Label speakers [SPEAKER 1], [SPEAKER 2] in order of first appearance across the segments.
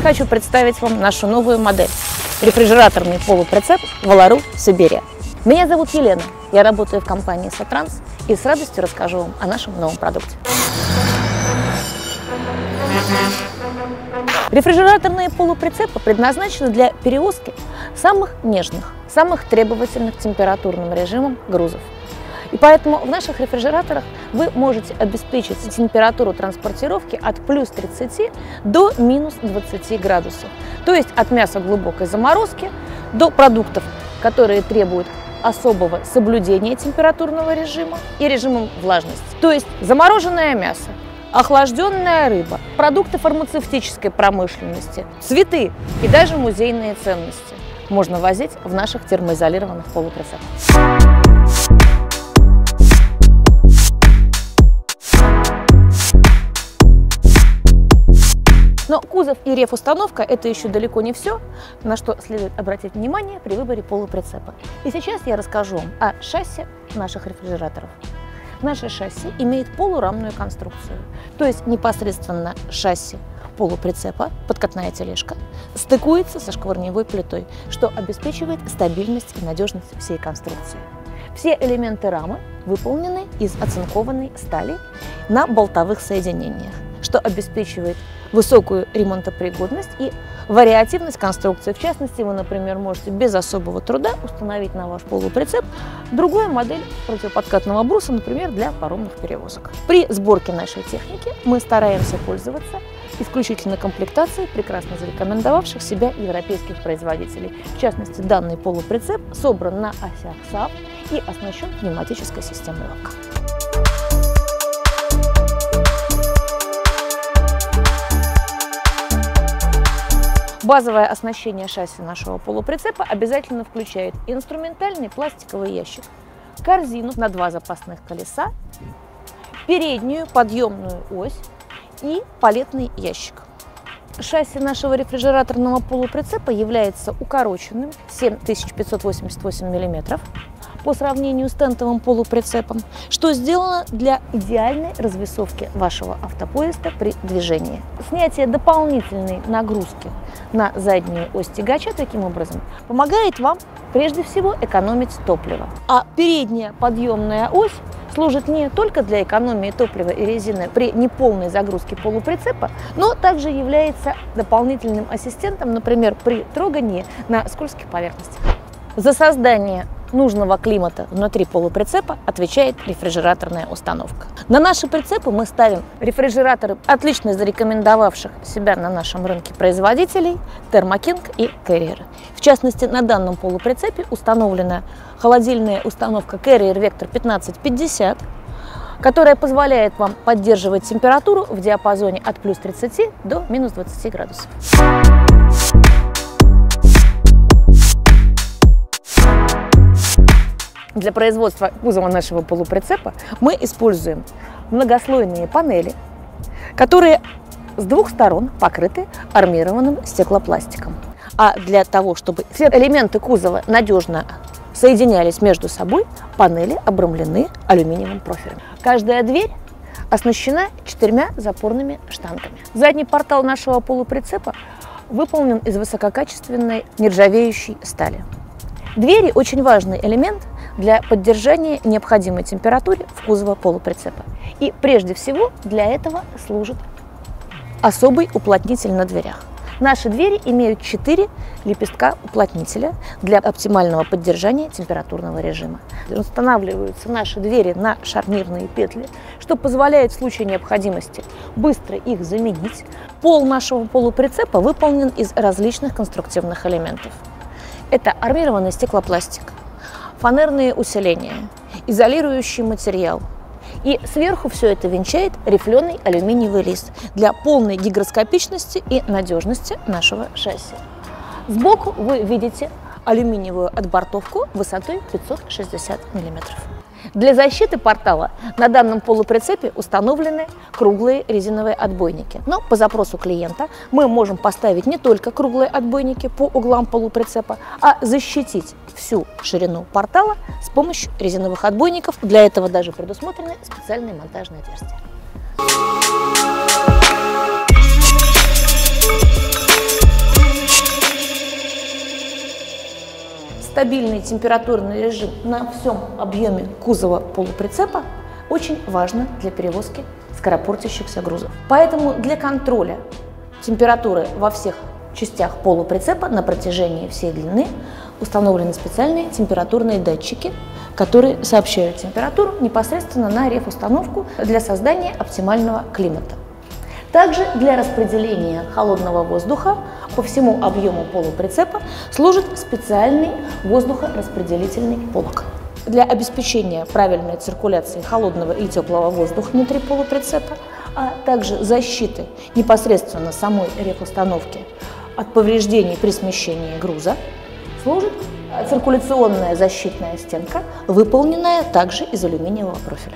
[SPEAKER 1] хочу представить вам нашу новую модель – рефрижераторный полуприцеп Валару Сибирия. Меня зовут Елена, я работаю в компании Сотранс и с радостью расскажу вам о нашем новом продукте. Рефрижераторные полуприцепы предназначены для перевозки самых нежных, самых требовательных к температурным режимам грузов. И поэтому в наших рефрижераторах вы можете обеспечить температуру транспортировки от плюс 30 до минус 20 градусов. То есть от мяса глубокой заморозки до продуктов, которые требуют особого соблюдения температурного режима и режима влажности. То есть замороженное мясо, охлажденная рыба, продукты фармацевтической промышленности, цветы и даже музейные ценности можно возить в наших термоизолированных полуприцепах. Но кузов и рефустановка – это еще далеко не все, на что следует обратить внимание при выборе полуприцепа. И сейчас я расскажу вам о шасси наших рефрижераторов. Наше шасси имеет полурамную конструкцию, то есть непосредственно шасси полуприцепа, подкатная тележка, стыкуется со шкварневой плитой, что обеспечивает стабильность и надежность всей конструкции. Все элементы рамы выполнены из оцинкованной стали на болтовых соединениях, что обеспечивает высокую ремонтопригодность и вариативность конструкции. В частности, вы, например, можете без особого труда установить на ваш полуприцеп другую модель противоподкатного бруса, например, для паромных перевозок. При сборке нашей техники мы стараемся пользоваться исключительно комплектацией прекрасно зарекомендовавших себя европейских производителей. В частности, данный полуприцеп собран на осях САП и оснащен пневматической системой лака. Базовое оснащение шасси нашего полуприцепа обязательно включает инструментальный пластиковый ящик, корзину на 2 запасных колеса, переднюю подъемную ось и палетный ящик. Шасси нашего рефрижераторного полуприцепа является укороченным 7588 мм по сравнению с тентовым полуприцепом, что сделано для идеальной развесовки вашего автопоезда при движении. Снятие дополнительной нагрузки на заднюю ось тягача таким образом помогает вам прежде всего экономить топливо. А передняя подъемная ось служит не только для экономии топлива и резины при неполной загрузке полуприцепа, но также является дополнительным ассистентом, например, при трогании на скользких поверхностях. За создание нужного климата внутри полуприцепа отвечает рефрижераторная установка. На наши прицепы мы ставим рефрижераторы, отлично зарекомендовавших себя на нашем рынке производителей Thermo King и Carrier. В частности, на данном полуприцепе установлена холодильная установка Carrier Vector 1550, которая позволяет вам поддерживать температуру в диапазоне от плюс 30 до минус 20 градусов. Для производства кузова нашего полуприцепа мы используем многослойные панели, которые с 2 сторон покрыты армированным стеклопластиком. А для того, чтобы все элементы кузова надежно соединялись между собой, панели обрамлены алюминиевым профилем. Каждая дверь оснащена 4 запорными штангами. Задний портал нашего полуприцепа выполнен из высококачественной нержавеющей стали. Двери – очень важный элемент для поддержания необходимой температуры в кузове полуприцепа. И прежде всего для этого служит особый уплотнитель на дверях. Наши двери имеют 4 лепестка уплотнителя для оптимального поддержания температурного режима. Устанавливаются наши двери на шарнирные петли, что позволяет в случае необходимости быстро их заменить. Пол нашего полуприцепа выполнен из различных конструктивных элементов. Это армированный стеклопластик, фанерные усиления, изолирующий материал. И сверху все это венчает рифленый алюминиевый лист для полной гигроскопичности и надежности нашего шасси. Сбоку вы видите алюминиевую отбортовку высотой 560 мм. Для защиты портала на данном полуприцепе установлены круглые резиновые отбойники. Но по запросу клиента мы можем поставить не только круглые отбойники по углам полуприцепа, а защитить всю ширину портала с помощью резиновых отбойников. Для этого даже предусмотрены специальные монтажные отверстия. стабильный температурный режим на всем объеме кузова полуприцепа очень важно для перевозки скоропортящихся грузов. Поэтому для контроля температуры во всех частях полуприцепа на протяжении всей длины установлены специальные температурные датчики, которые сообщают температуру непосредственно на рефустановку для создания оптимального климата. Также для распределения холодного воздуха по всему объему полуприцепа служит специальный воздухораспределительный полог. Для обеспечения правильной циркуляции холодного и теплого воздуха внутри полуприцепа, а также защиты непосредственно самой рефустановки от повреждений при смещении груза, служит циркуляционная защитная стенка, выполненная также из алюминиевого профиля.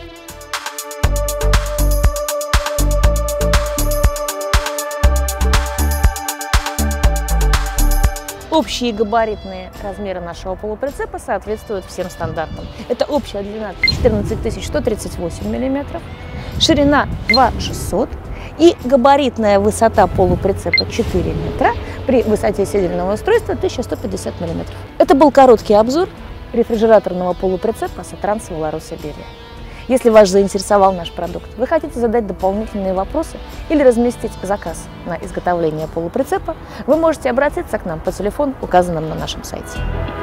[SPEAKER 1] Общие габаритные размеры нашего полуприцепа соответствуют всем стандартам. Это общая длина 14138 мм, ширина 2600 и габаритная высота полуприцепа 4 метра при высоте седельного устройства 1150 мм. Это был короткий обзор рефрижераторного полуприцепа Сатранс Воларуса Берия. Если вас заинтересовал наш продукт, вы хотите задать дополнительные вопросы или разместить заказ на изготовление полуприцепа, вы можете обратиться к нам по телефону, указанному на нашем сайте.